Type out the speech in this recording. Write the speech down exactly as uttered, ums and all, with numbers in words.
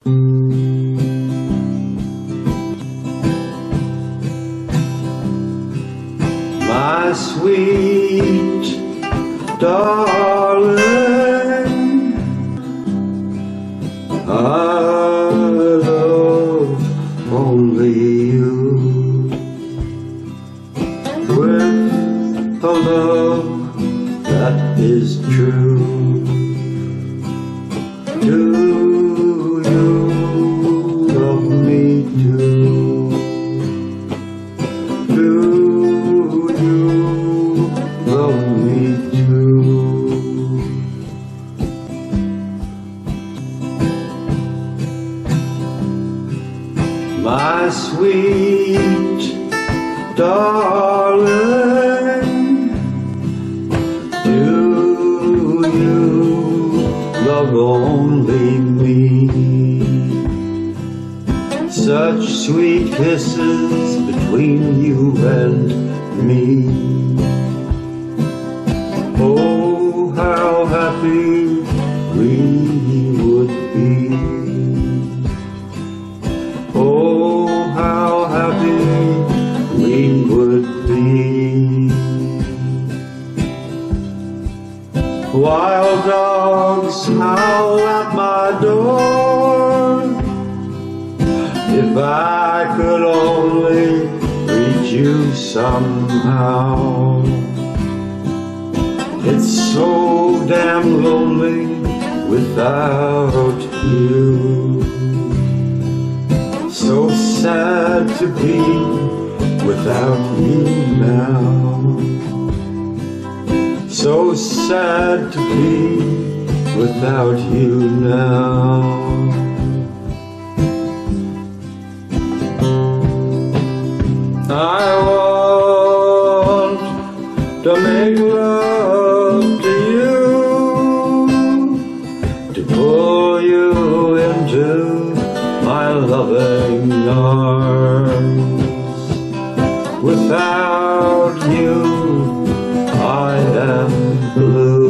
My sweet darling, I love only you, with a love that is true. Do you love me too? Do you love me too? My sweet darling, do you love only me? Such sweet kisses between you and me. Oh, how happy we would be. Oh, how happy we would be. Wild dogs howl at my door. If I could only reach you somehow. It's so damn lonely without you. So sad to be without you now. So sad to be without you now. I want to make love to you, to pull you into my loving arms. Without you, I am blue.